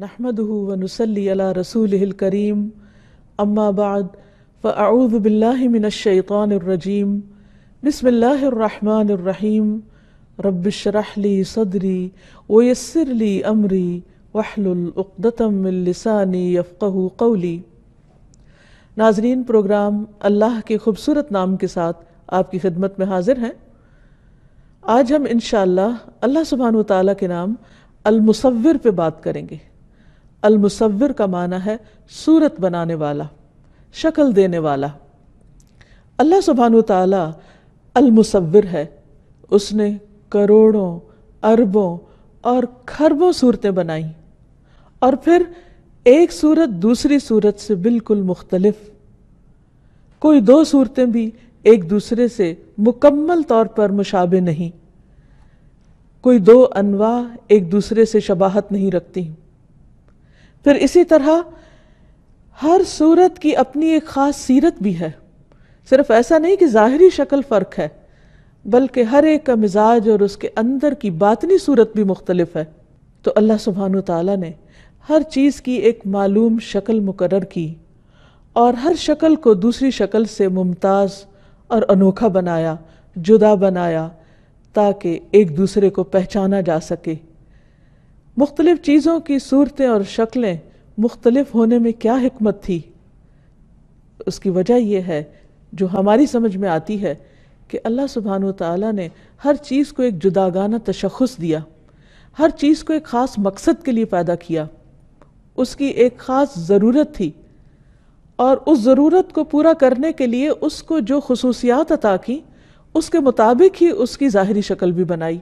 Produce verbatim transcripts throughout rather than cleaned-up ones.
نحمده ونصلي على رسوله الكريم اما بعد فاعوذ بالله من الشيطان الرجيم بسم الله الرحمن الرحيم رب اشرح لي صدري ويسر لي امري واحلل عقدة من لساني يفقهوا قولي۔ ناظرین، پروگرام اللہ کے خوبصورت نام کے ساتھ آپ کی خدمت میں حاضر ہیں۔ آج ہم انشاءاللہ اللہ سبحانہ و تعالیٰ کے نام المصور پہ بات کریں گے۔ المصور کا معنی ہے صورت بنانے والا، شکل دینے والا۔ اللہ سبحانہ و تعالیٰ المصور ہے، اس نے کروڑوں، اربوں اور کھربوں صورتیں بنائیں، اور پھر ایک صورت دوسری صورت سے بالکل مختلف، کوئی دو صورتیں بھی ایک دوسرے سے مکمل طور پر مشابہ نہیں، کوئی دو انواع ایک دوسرے سے شباہت نہیں رکھتی۔ پھر اسی طرح ہر صورت کی اپنی ایک خاص سیرت بھی ہے، صرف ایسا نہیں کہ ظاہری شکل فرق ہے، بلکہ ہر ایک کا مزاج اور اس کے اندر کی باطنی صورت بھی مختلف ہے۔ تو اللہ سبحانہ و تعالیٰ نے ہر چیز کی ایک معلوم شکل مقرر کی، اور ہر شکل کو دوسری شکل سے ممتاز اور انوکھا بنایا، جدا بنایا، تاکہ ایک دوسرے کو پہچانا جا سکے۔ مختلف چیزوں کی صورتیں اور شکلیں مختلف ہونے میں کیا حکمت تھی؟ اس کی وجہ یہ ہے جو ہماری سمجھ میں آتی ہے کہ اللہ سبحانہ و تعالیٰ نے ہر چیز کو ایک جداگانہ تشخص دیا، ہر چیز کو ایک خاص مقصد کے لیے پیدا کیا، اس کی ایک خاص ضرورت تھی، اور اس ضرورت کو پورا کرنے کے لیے اس کو جو خصوصیات عطا کی اس کے مطابق ہی اس کی ظاہری شکل بھی بنائی،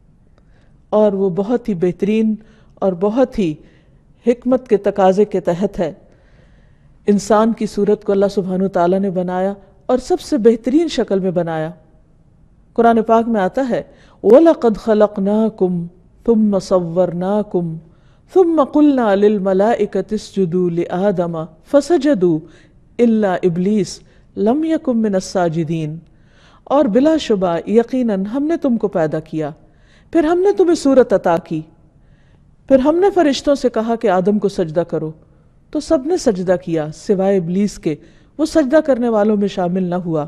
اور وہ بہت ہی بہترین اور بہت ہی حکمت کے تقاضے کے تحت ہے۔ انسان کی صورت کو اللہ سبحانہ تعالیٰ نے بنایا اور سب سے بہترین شکل میں بنایا۔ قرآن پاک میں آتا ہے وَلَقَدْ خَلَقْنَاكُمْ ثُمَّ صَوَّرْنَاكُمْ ثُمَّ قُلْنَا لِلْمَلَائِكَةِ اسْجُدُوا لِآدَمَ فَسَجَدُوا إِلَّا إِبْلِيسَ لَمْ يَكُن مِّنَ السَّاجِدِينَ، اور بلا شبہ یقیناً ہم نے تم کو پیدا کیا، پھر ہم نے تمہیں صورت عطا کی، پھر ہم نے فرشتوں سے کہا کہ آدم کو سجدہ کرو، تو سب نے سجدہ کیا سوائے ابلیس کے، وہ سجدہ کرنے والوں میں شامل نہ ہوا۔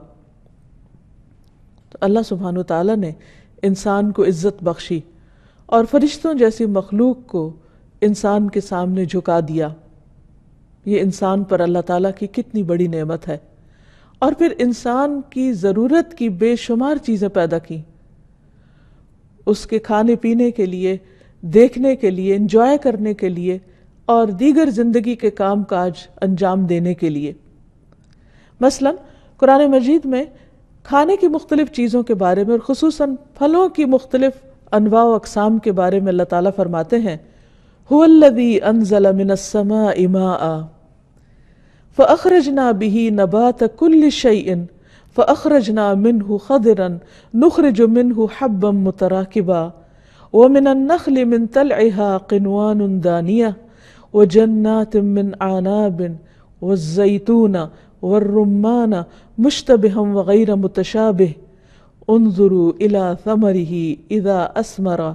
تو اللہ سبحانہ تعالیٰ نے انسان کو عزت بخشی اور فرشتوں جیسی مخلوق کو انسان کے سامنے جھکا دیا۔ یہ انسان پر اللہ تعالیٰ کی کتنی بڑی نعمت ہے۔ اور پھر انسان کی ضرورت کی بے شمار چیزیں پیدا کی، اس کے کھانے پینے کے لیے، دیکھنے کے لیے، انجوائے کرنے کے لیے، اور دیگر زندگی کے کام کاج انجام دینے کے لیے۔ مثلا قرآن مجید میں کھانے کی مختلف چیزوں کے بارے میں، اور خصوصاً پھلوں کی مختلف انواع و اقسام کے بارے میں اللہ تعالیٰ فرماتے ہیں هُوَ الَّذِي أَنزَلَ مِنَ السَّمَاءِ مَاءً فَأَخْرَجْنَا بِهِ نَبَاتَ كُلِّ شَيْءٍ فَأَخْرَجْنَا مِنْهُ خَضِرًا نُخْرِجُ مِنْهُ حَبًّا مُتَرَاكِبًا وَمِنَ النَّخْلِ مِنْ طَلْعِهَا قِنْوَانٌ دَانِيَةٌ وَجَنَّاتٍ مِنْ أَعْنَابٍ وَالزَّيْتُونَ وَالرُّمَّانَ مُشْتَبِهًا وَغَيْرَ مُتَشَابِهٍ انظُرُوا إِلَى ثَمَرِهِ إِذَا أَثْمَرَ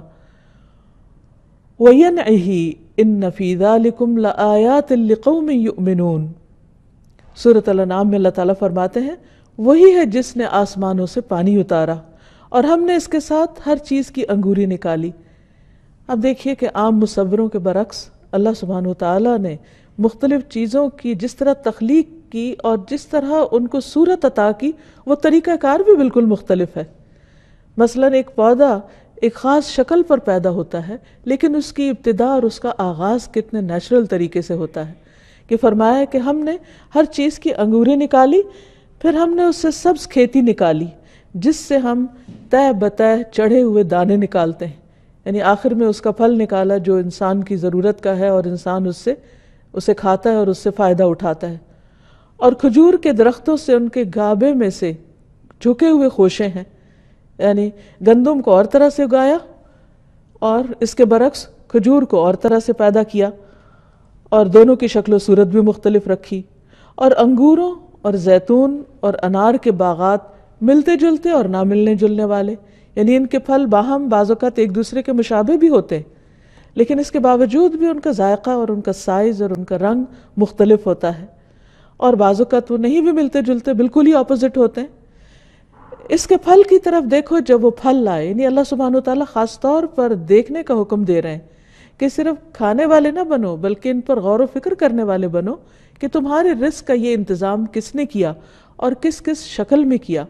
وَيَنْعِهِ إِنَّ فِي ذَلِكُمْ لَآيَاتٍ لِقَوْمٍ يُؤْمِنُونَ۔ سورۃ الانعام میں اللہ تعالیٰ فرماتے ہیں وہی ہے جس نے آسمانوں سے پانی اتارا، اور ہم نے اس کے ساتھ ہر چیز کی انگوری نکالی۔ اب دیکھیے کہ عام مصوروں کے برعکس اللہ سبحانہ وتعالیٰ نے مختلف چیزوں کی جس طرح تخلیق کی اور جس طرح ان کو صورت عطا کی، وہ طریقہ کار بھی بالکل مختلف ہے۔ مثلا ایک پودا ایک خاص شکل پر پیدا ہوتا ہے، لیکن اس کی ابتدا اور اس کا آغاز کتنے نیچرل طریقے سے ہوتا ہے کہ فرمایا کہ ہم نے ہر چیز کی انگوریں نکالی، پھر ہم نے اس سے سبز کھیتی نکالی جس سے ہم تہ بتہ چڑھے ہوئے دانے نکالتے ہیں، یعنی آخر میں اس کا پھل نکالا جو انسان کی ضرورت کا ہے، اور انسان اس سے اسے کھاتا ہے اور اس سے فائدہ اٹھاتا ہے۔ اور کھجور کے درختوں سے ان کے گابے میں سے جھکے ہوئے خوشے ہیں، یعنی گندم کو اور طرح سے اگایا اور اس کے برعکس کھجور کو اور طرح سے پیدا کیا، اور دونوں کی شکل و صورت بھی مختلف رکھی۔ اور انگوروں اور زیتون اور انار کے باغات ملتے جلتے اور نہ ملنے جلنے والے، یعنی ان کے پھل باہم بعض اوقات ایک دوسرے کے مشابہ بھی ہوتے ہیں، لیکن اس کے باوجود بھی ان کا ذائقہ اور ان کا سائز اور ان کا رنگ مختلف ہوتا ہے، اور بعض اوقات وہ نہیں بھی ملتے جلتے، بالکل ہی اپوزٹ ہوتے ہیں۔ اس کے پھل کی طرف دیکھو، جب وہ پھل لائے، یعنی اللہ سبحانہ و تعالیٰ خاص طور پر دیکھنے کا حکم دے رہے ہیں کہ صرف کھانے والے نہ بنو بلکہ ان پر غور و فکر کرنے والے بنو کہ تمہارے رزق کا یہ انتظام کس نے کیا اور کس کس شکل میں کیا۔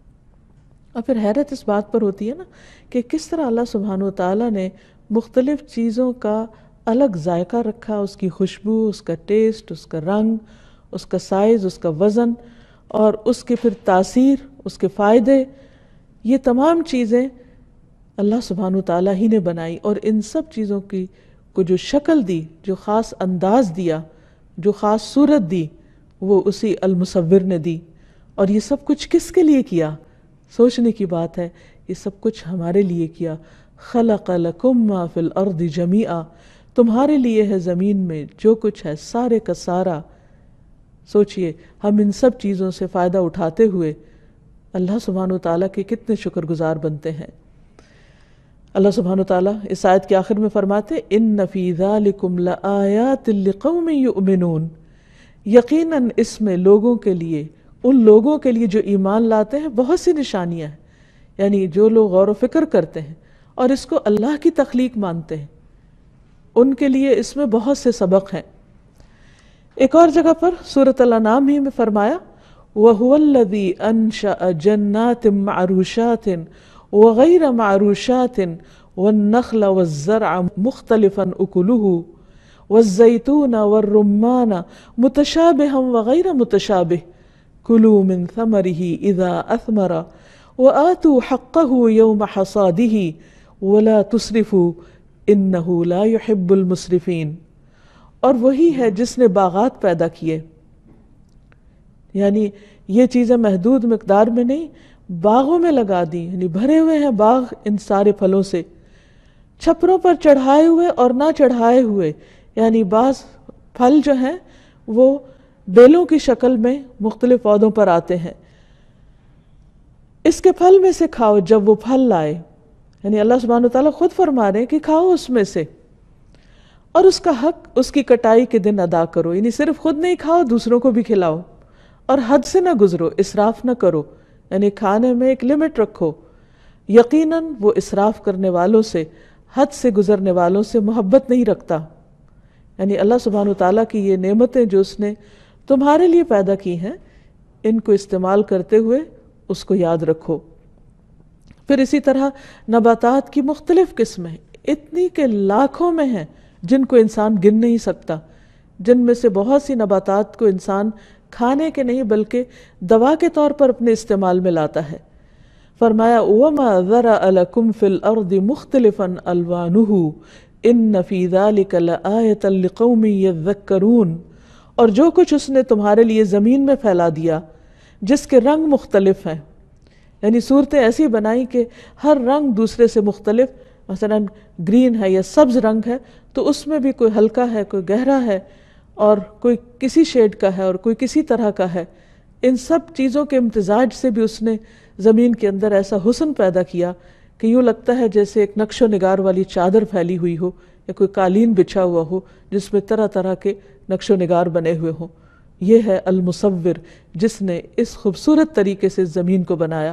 اور پھر حیرت اس بات پر ہوتی ہے نا کہ کس طرح اللہ سبحانہ و تعالیٰ نے مختلف چیزوں کا الگ ذائقہ رکھا، اس کی خوشبو، اس کا ٹیسٹ، اس کا رنگ، اس کا سائز، اس کا وزن، اور اس کی پھر تاثیر، اس کے فائدے، یہ تمام چیزیں اللہ سبحانہ و تعالیٰ ہی نے بنائی، اور ان سب چیزوں کی کو جو شکل دی، جو خاص انداز دیا، جو خاص صورت دی، وہ اسی المصور نے دی۔ اور یہ سب کچھ کس کے لیے کیا؟ سوچنے کی بات ہے، یہ سب کچھ ہمارے لیے کیا۔ خلق لکم ما فی الارض جمیعا، تمہارے لیے ہے زمین میں جو کچھ ہے سارے کا سارا۔ سوچئے ہم ان سب چیزوں سے فائدہ اٹھاتے ہوئے اللہ سبحانہ وتعالیٰ کے کتنے شکر گزار بنتے ہیں۔ اللہ سبحانہ وتعالیٰ اس آیت کے آخر میں فرماتے ان فی ذالکم لآیات لقوم یؤمنون، یقیناً اس میں لوگوں کے لیے، ان لوگوں کے لیے جو ایمان لاتے ہیں بہت سی نشانیاں ہیں، یعنی جو لوگ غور و فکر کرتے ہیں اور اس کو اللہ کی تخلیق مانتے ہیں، ان کے لیے اس میں بہت سے سبق ہیں۔ ایک اور جگہ پر سورۃ الانعام ہی میں فرمایا وَهُوَ الَّذِي أَنشَأَ جَنَّاتٍ مَعْرُوشَاتٍ وَغَيْرَ مَعْرُوشَاتٍ وَالنَّخْلَ وَالزَّرْعَ مُخْتَلِفًا أُكُلُهُ وَالزَّيْتُونَ وَالرُّمَّانَ مُتَشَابِهًا وَغَيْرَ مُتَشَابِهٍ كُلُوا مِن ثَمَرِهِ إِذَا أَثْمَرَ وَآتُوا حَقَّهُ يَوْمَ حَصَادِهِ وَلَا تُسْرِفُوا إِنَّهُ لَا يُحِبُّ الْمُسْرِفِينَ۔ اور وہی ہے جس نے باغات پیدا کیے، یعنی یہ چیزیں محدود مقدار میں نہیں، باغوں میں لگا دی، یعنی بھرے ہوئے ہیں باغ ان سارے پھلوں سے، چھپروں پر چڑھائے ہوئے اور نہ چڑھائے ہوئے، یعنی بعض پھل جو ہیں وہ بیلوں کی شکل میں مختلف پودوں پر آتے ہیں، اس کے پھل میں سے کھاؤ جب وہ پھل لائے، یعنی اللہ سبحانہ وتعالیٰ خود فرما رہے ہیں کہ کھاؤ اس میں سے، اور اس کا حق اس کی کٹائی کے دن ادا کرو، یعنی صرف خود نہیں کھاؤ، دوسروں کو بھی کھلاؤ، اور حد سے نہ گزرو، اسراف نہ کرو، یعنی کھانے میں ایک لمٹ رکھو۔ یقیناً وہ اسراف کرنے والوں سے، حد سے گزرنے والوں سے محبت نہیں رکھتا۔ یعنی اللہ سبحانہ وتعالیٰ کی یہ نعمتیں جو اس نے تمہارے لیے پیدا کی ہیں، ان کو استعمال کرتے ہوئے اس کو یاد رکھو۔ پھر اسی طرح نباتات کی مختلف قسمیں اتنی کہ لاکھوں میں ہیں جن کو انسان گن نہیں سکتا، جن میں سے بہت سی نباتات کو انسان کھانے کے نہیں بلکہ دوا کے طور پر اپنے استعمال میں لاتا ہے۔ فرمایا وَمَا ذَرَأَ لَكُمْ فِي الْأَرْضِ مُخْتَلِفًا أَلْوَانُهُ إِنَّ فِي ذَلِكَ لَآيَةً لِقَوْمٍ يَذَّكَّرُونَ، اور جو کچھ اس نے تمہارے لیے زمین میں پھیلا دیا جس کے رنگ مختلف ہیں، یعنی صورتیں ایسی بنائی کہ ہر رنگ دوسرے سے مختلف، مثلا گرین ہے یا سبز رنگ ہے تو اس میں بھی کوئی ہلکا ہے، کوئی گہرا ہے، اور کوئی کسی شیڈ کا ہے اور کوئی کسی طرح کا ہے، ان سب چیزوں کے امتزاج سے بھی اس نے زمین کے اندر ایسا حسن پیدا کیا کہ یوں لگتا ہے جیسے ایک نقش و نگار والی چادر پھیلی ہوئی ہو یا کوئی قالین بچھا ہوا ہو جس میں طرح طرح کے نقش و نگار بنے ہوئے ہوں۔ یہ ہے المصور جس نے اس خوبصورت طریقے سے زمین کو بنایا،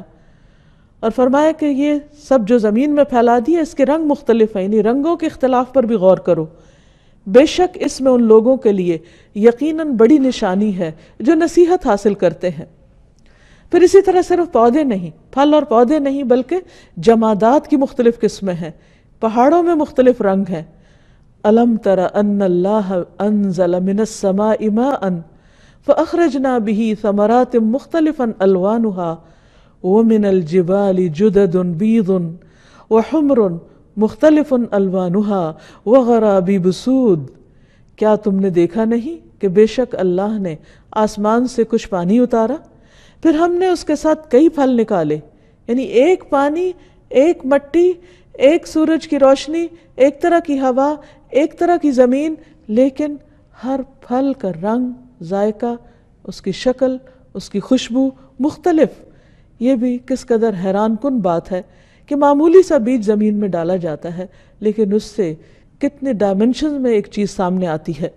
اور فرمایا کہ یہ سب جو زمین میں پھیلا دیا اس کے رنگ مختلف ہیں، یعنی رنگوں کے اختلاف پر بھی غور کرو، بے شک اس میں ان لوگوں کے لیے یقیناً بڑی نشانی ہے جو نصیحت حاصل کرتے ہیں۔ پھر اسی طرح صرف پودے نہیں، پھل اور پودے نہیں بلکہ جمادات کی مختلف قسمیں ہیں، پہاڑوں میں مختلف رنگ ہیں۔ أَلَمْ تَرَ أَنَّ اللَّهَ أَنزَلَ مِنَ السَّمَاءِ مَاءً فَأَخْرَجْنَا بِهِ ثَمَرَاتٍ مُخْتَلِفًا أَلْوَانُهَا وَمِنَ الْجِبَالِ جُدَدٌ بِيضٌ وَحُمْرٌ مختلف الوانها وغرابیب سود، کیا تم نے دیکھا نہیں کہ بے شک اللہ نے آسمان سے کچھ پانی اتارا، پھر ہم نے اس کے ساتھ کئی پھل نکالے، یعنی ایک پانی، ایک مٹی، ایک سورج کی روشنی، ایک طرح کی ہوا، ایک طرح کی زمین، لیکن ہر پھل کا رنگ، ذائقہ، اس کی شکل، اس کی خوشبو مختلف۔ یہ بھی کس قدر حیران کن بات ہے کہ معمولی سا بیج زمین میں ڈالا جاتا ہے لیکن اس سے کتنے ڈائمنشنز میں ایک چیز سامنے آتی ہے.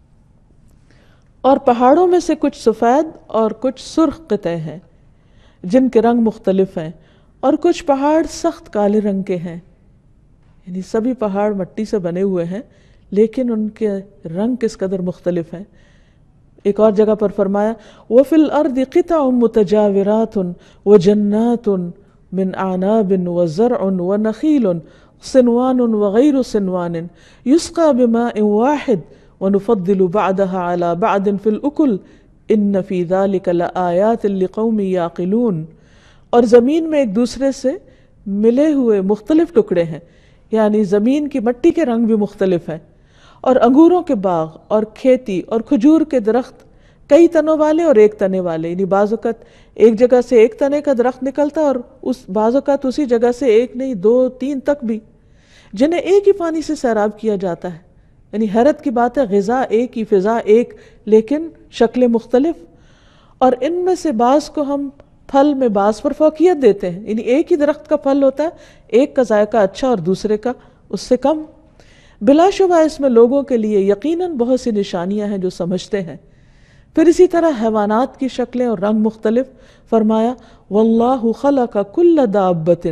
اور پہاڑوں میں سے کچھ سفید اور کچھ سرخ قطعے ہیں جن کے رنگ مختلف ہیں، اور کچھ پہاڑ سخت کالے رنگ کے ہیں. یعنی سبھی پہاڑ مٹی سے بنے ہوئے ہیں لیکن ان کے رنگ کس قدر مختلف ہیں. ایک اور جگہ پر فرمایا وَفِي الْأَرْضِ قِطَعٌ مُتَجَاوِرَاتٌ وَجَنَّاتٌ مِّنْ أَعْنَابٍ وَزَرْعٌ وَنَخِيلٌ صِنْوَانٌ وَغَيْرُ صِنْوَانٍ يُسْقَى بِمَاءٍ وَاحِدٍ وَنُفَضِّلُ بَعْضَهَا عَلَى بَعْضٍ فِي الْأُكُلِ إِنَّ فِي ذَلِكَ لَآيَاتٍ لِقَوْمٍ يَعْقِلُونَ. اور زمین میں ایک دوسرے سے ملے ہوئے مختلف ٹکڑے ہیں، یعنی زمین کی مٹی کے رنگ بھی مختلف ہیں، اور انگوروں کے باغ اور کھیتی اور کھجور کے درخت کئی تنوں والے اور ایک تنے والے. یعنی بعض اوقات ایک جگہ سے ایک تنے کا درخت نکلتا اور اس بعض اوقات اسی جگہ سے ایک نہیں دو تین تک بھی، جنہیں ایک ہی پانی سے سیراب کیا جاتا ہے. یعنی حیرت کی بات ہے، غذا ایک ہی، فضا ایک، لیکن شکلیں مختلف. اور ان میں سے بعض کو ہم پھل میں بعض پر فوقیت دیتے ہیں. یعنی ایک ہی درخت کا پھل ہوتا ہے، ایک کا ذائقہ اچھا اور دوسرے کا اس سے کم. بلا شبہ اس میں لوگوں کے لیے یقیناً بہت سی نشانیاں ہیں جو سمجھتے ہیں. پھر اسی طرح حیوانات کی شکلیں اور رنگ مختلف. فرمایا واللہ خلق کل دابۃ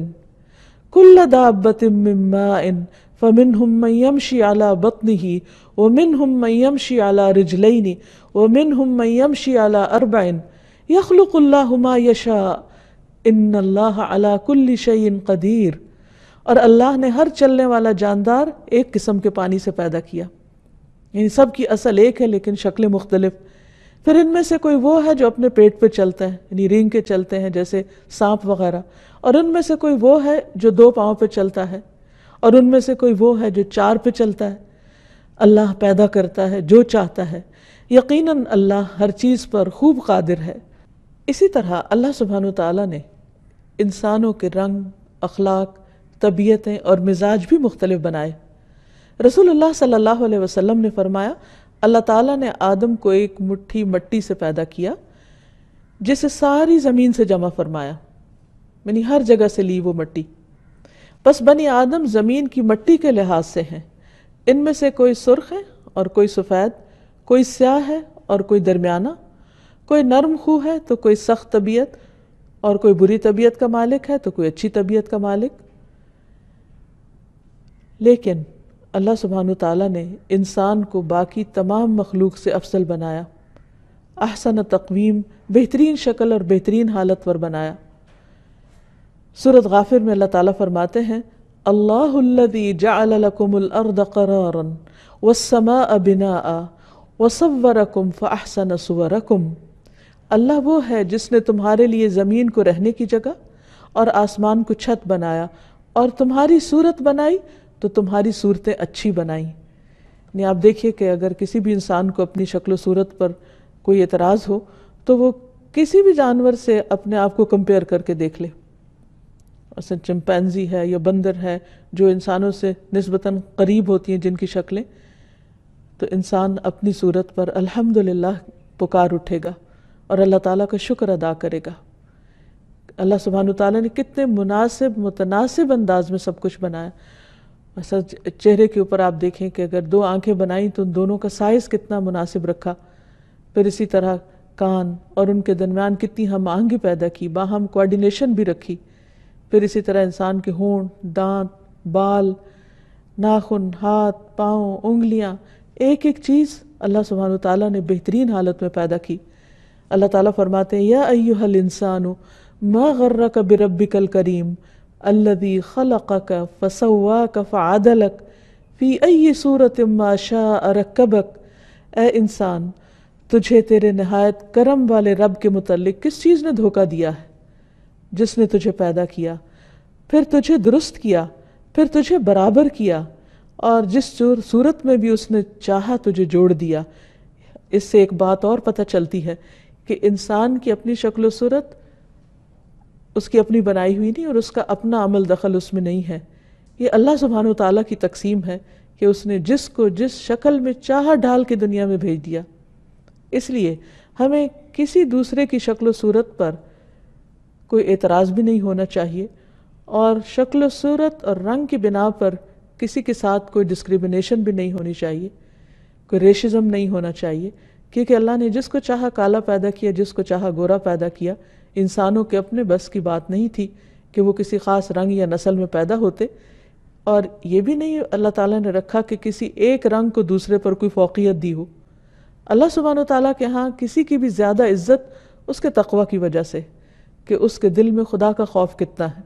کل دابۃ من ماء فمنہم من یمشی علی بطنہ ومنہم من یمشی علی رجلین ومنہم من یمشی علی اربع یخلق اللہ ما یشاء ان اللہ علی کل شیء قدیر. اور اللہ نے ہر چلنے والا جاندار ایک قسم کے پانی سے پیدا کیا. یعنی سب کی اصل ایک ہے لیکن شکلیں مختلف. پھر ان میں سے کوئی وہ ہے جو اپنے پیٹ پہ چلتا ہے، یعنی رینگ کے چلتے ہیں جیسے سانپ وغیرہ، اور ان میں سے کوئی وہ ہے جو دو پاؤں پہ چلتا ہے، اور ان میں سے کوئی وہ ہے جو چار پہ چلتا ہے. اللہ پیدا کرتا ہے جو چاہتا ہے، یقیناً اللہ ہر چیز پر خوب قادر ہے. اسی طرح اللہ سبحانہ وتعالیٰ نے انسانوں کے رنگ، اخلاق، طبیعتیں اور مزاج بھی مختلف بنائے. رسول اللہ صلی اللہ علیہ وسلم نے فرمایا اللہ تعالیٰ نے آدم کو ایک مٹھی مٹی سے پیدا کیا جسے ساری زمین سے جمع فرمایا، یعنی ہر جگہ سے لی وہ مٹی. بس بنی آدم زمین کی مٹی کے لحاظ سے ہیں. ان میں سے کوئی سرخ ہے اور کوئی سفید، کوئی سیاہ ہے اور کوئی درمیانہ، کوئی نرم خو ہے تو کوئی سخت طبیعت، اور کوئی بری طبیعت کا مالک ہے تو کوئی اچھی طبیعت کا مالک. لیکن اللہ سبحانہ تعالیٰ نے انسان کو باقی تمام مخلوق سے افضل بنایا، احسن تقویم، بہترین شکل اور بہترین حالت پر بنایا. سورۃ غافر میں اللہ تعالیٰ فرماتے ہیں اللہ الذی جعل لکم الارض قرارا والسماء بناء وصورکم فاحسن صورکم. اللہ وہ ہے جس نے تمہارے لیے زمین کو رہنے کی جگہ اور آسمان کو چھت بنایا اور تمہاری صورت بنائی تو تمہاری صورتیں اچھی بنائیں. یعنی آپ دیکھیے کہ اگر کسی بھی انسان کو اپنی شکل و صورت پر کوئی اعتراض ہو تو وہ کسی بھی جانور سے اپنے آپ کو کمپیئر کر کے دیکھ لے. مثلا چمپینزی ہے یا بندر ہے جو انسانوں سے نسبتاً قریب ہوتی ہیں جن کی شکلیں، تو انسان اپنی صورت پر الحمدللہ پکار اٹھے گا اور اللہ تعالیٰ کا شکر ادا کرے گا. اللہ سبحانہ تعالیٰ نے کتنے مناسب متناسب انداز میں سب کچھ بنایا. مثلا چہرے کے اوپر آپ دیکھیں کہ اگر دو آنکھیں بنائیں تو ان دونوں کا سائز کتنا مناسب رکھا. پھر اسی طرح کان اور ان کے درمیان کتنی ہم آہنگی پیدا کی، باہم کوارڈینیشن بھی رکھی. پھر اسی طرح انسان کے ہونٹ، دانت، بال، ناخن، ہاتھ، پاؤں، انگلیاں، ایک ایک چیز اللہ سبحانہ تعالیٰ نے بہترین حالت میں پیدا کی. اللہ تعالیٰ فرماتے ہیں یا ایھا الانسان ما غرک بربک الکریم الذی خلقک فسواک فعدلک فی ای صورت ما شاء رکبک. اے انسان، تجھے تیرے نہایت کرم والے رب کے متعلق کس چیز نے دھوکہ دیا ہے؟ جس نے تجھے پیدا کیا، پھر تجھے درست کیا، پھر تجھے برابر کیا، اور جس صورت میں بھی اس نے چاہا تجھے جوڑ دیا. اس سے ایک بات اور پتہ چلتی ہے کہ انسان کی اپنی شکل و صورت اس کی اپنی بنائی ہوئی نہیں اور اس کا اپنا عمل دخل اس میں نہیں ہے. یہ اللہ سبحانہ و تعالیٰ کی تقسیم ہے کہ اس نے جس کو جس شکل میں چاہا ڈال کے دنیا میں بھیج دیا. اس لیے ہمیں کسی دوسرے کی شکل و صورت پر کوئی اعتراض بھی نہیں ہونا چاہیے، اور شکل و صورت اور رنگ کی بنا پر کسی کے ساتھ کوئی ڈسکریمنیشن بھی نہیں ہونی چاہیے، کوئی ریشزم نہیں ہونا چاہیے، کیونکہ اللہ نے جس کو چاہا کالا پیدا کیا، جس کو چاہا گورا پیدا کیا. انسانوں کے اپنے بس کی بات نہیں تھی کہ وہ کسی خاص رنگ یا نسل میں پیدا ہوتے، اور یہ بھی نہیں اللہ تعالیٰ نے رکھا کہ کسی ایک رنگ کو دوسرے پر کوئی فوقیت دی ہو. اللہ سبحانہ و تعالیٰ کے ہاں کسی کی بھی زیادہ عزت اس کے تقوی کی وجہ سے کہ اس کے دل میں خدا کا خوف کتنا ہے.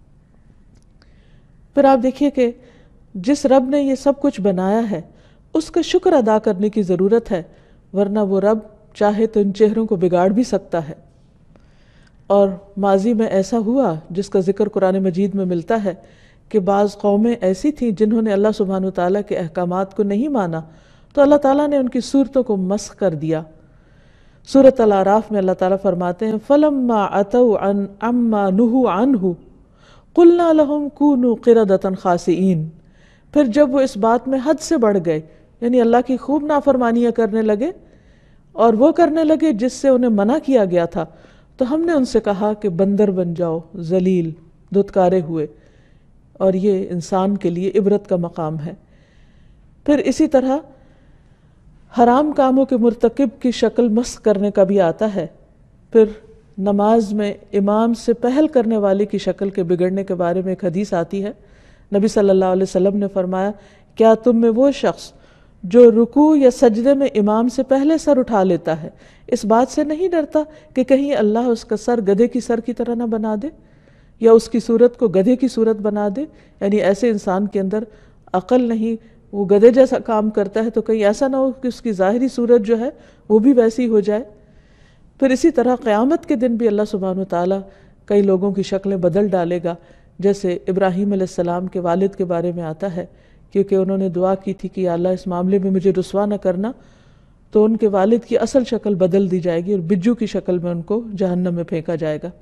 پھر آپ دیکھیے کہ جس رب نے یہ سب کچھ بنایا ہے اس کا شکر ادا کرنے کی ضرورت ہے، ورنہ وہ رب چاہے تو ان چہروں کو بگاڑ بھی سکتا ہے. اور ماضی میں ایسا ہوا جس کا ذکر قرآن مجید میں ملتا ہے کہ بعض قومیں ایسی تھیں جنہوں نے اللہ سبحانہ وتعالیٰ کے احکامات کو نہیں مانا، تو اللہ تعالیٰ نے ان کی صورتوں کو مسخ کر دیا. سورۃ الاعراف میں اللہ تعالیٰ فرماتے ہیں فَلَمَّا عَتَوْا عَنْ عَمَّا نُهُوا عَنْهُ قُلْنَا لَهُمْ كُونُوا قِرَدَةً خَاسِئِينَ. پھر جب وہ اس بات میں حد سے بڑھ گئے، یعنی اللہ کی خوب نافرمانیاں کرنے لگے اور وہ کرنے لگے جس سے انہیں منع کیا گیا تھا، تو ہم نے ان سے کہا کہ بندر بن جاؤ، ذلیل، دھتکارے ہوئے. اور یہ انسان کے لیے عبرت کا مقام ہے. پھر اسی طرح حرام کاموں کے مرتکب کی شکل مسخ کرنے کا بھی آتا ہے. پھر نماز میں امام سے پہل کرنے والے کی شکل کے بگڑنے کے بارے میں ایک حدیث آتی ہے. نبی صلی اللہ علیہ وسلم نے فرمایا کیا تم میں وہ شخص جو رکوع یا سجدے میں امام سے پہلے سر اٹھا لیتا ہے اس بات سے نہیں ڈرتا کہ کہیں اللہ اس کا سر گدھے کی سر کی طرح نہ بنا دے یا اس کی صورت کو گدھے کی صورت بنا دے؟ یعنی ایسے انسان کے اندر عقل نہیں، وہ گدھے جیسا کام کرتا ہے، تو کہیں ایسا نہ ہو کہ اس کی ظاہری صورت جو ہے وہ بھی ویسی ہو جائے. پھر اسی طرح قیامت کے دن بھی اللہ سبحانہ و تعالیٰ کئی لوگوں کی شکلیں بدل ڈالے گا، جیسے ابراہیم علیہ السلام کے والد کے بارے میں آتا ہے، کیونکہ انہوں نے دعا کی تھی کہ یا اللہ اس معاملے میں مجھے رسوا نہ کرنا، تو ان کے والد کی اصل شکل بدل دی جائے گی اور بجو کی شکل میں ان کو جہنم میں پھینکا جائے گا.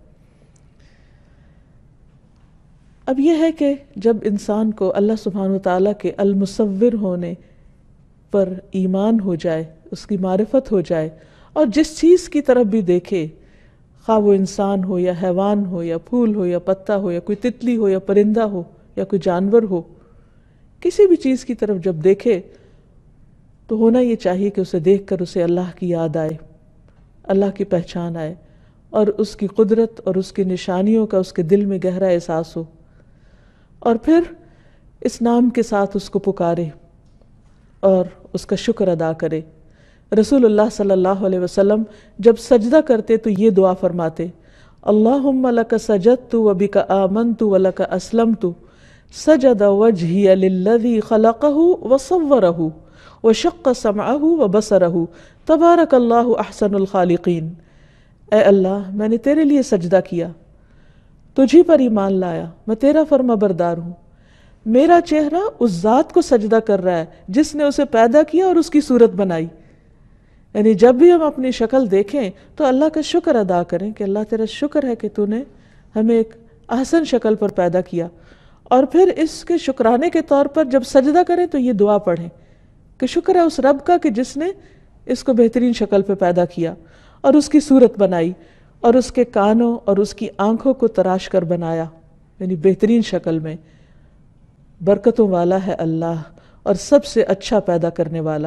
اب یہ ہے کہ جب انسان کو اللہ سبحانہ وتعالیٰ کے المصور ہونے پر ایمان ہو جائے، اس کی معرفت ہو جائے، اور جس چیز کی طرف بھی دیکھے، خواہ وہ انسان ہو یا حیوان ہو یا پھول ہو یا پتا ہو یا کوئی تتلی ہو یا پرندہ ہو یا کوئی جانور ہو، کسی بھی چیز کی طرف جب دیکھے تو ہونا یہ چاہیے کہ اسے دیکھ کر اسے اللہ کی یاد آئے، اللہ کی پہچان آئے، اور اس کی قدرت اور اس کی نشانیوں کا اس کے دل میں گہرا احساس ہو، اور پھر اس نام کے ساتھ اس کو پکارے اور اس کا شکر ادا کرے. رسول اللہ صلی اللہ علیہ وسلم جب سجدہ کرتے تو یہ دعا فرماتے اللہم لک سجدت وبک آمنت ولک اسلمت سجد وجہی للذی خلقہ وصورہ وشق سمعہ وبصرہ تبارک اللہ احسن الخالقین. اے اللہ میں نے تیرے لیے سجدہ کیا، تجھی پر ایمان لایا، میں تیرا فرما بردار ہوں، میرا چہرہ اس ذات کو سجدہ کر رہا ہے جس نے اسے پیدا کیا اور اس کی صورت بنائی. یعنی جب بھی ہم اپنی شکل دیکھیں تو اللہ کا شکر ادا کریں کہ اللہ تیرا شکر ہے کہ تو نے ہمیں ایک احسن شکل پر پیدا کیا. اور پھر اس کے شکرانے کے طور پر جب سجدہ کریں تو یہ دعا پڑھیں کہ شکر ہے اس رب کا کہ جس نے اس کو بہترین شکل پہ پیدا کیا اور اس کی صورت بنائی اور اس کے کانوں اور اس کی آنکھوں کو تراش کر بنایا، یعنی بہترین شکل میں. برکتوں والا ہے اللہ اور سب سے اچھا پیدا کرنے والا.